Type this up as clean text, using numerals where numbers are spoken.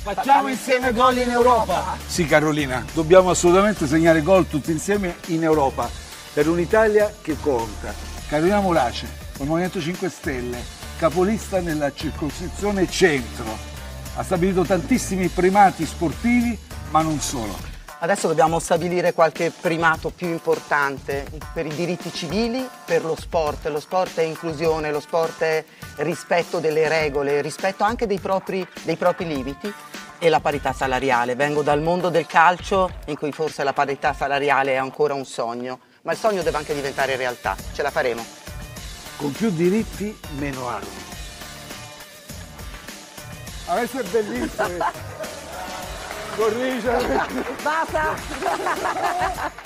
Facciamo insieme gol in Europa. Sì, Carolina, dobbiamo assolutamente segnare gol tutti insieme in Europa per un'Italia che conta. Carolina Murace, del Movimento 5 Stelle, capolista nella circoscrizione centro. Ha stabilito tantissimi primati sportivi, ma non solo. Adesso dobbiamo stabilire qualche primato più importante per i diritti civili, per lo sport. Lo sport è inclusione, lo sport è rispetto delle regole, rispetto anche dei propri limiti e la parità salariale. Vengo dal mondo del calcio in cui forse la parità salariale è ancora un sogno, ma il sogno deve anche diventare realtà. Ce la faremo. Con più diritti, meno armi. Adesso è bellissimo. Corrige. Basta!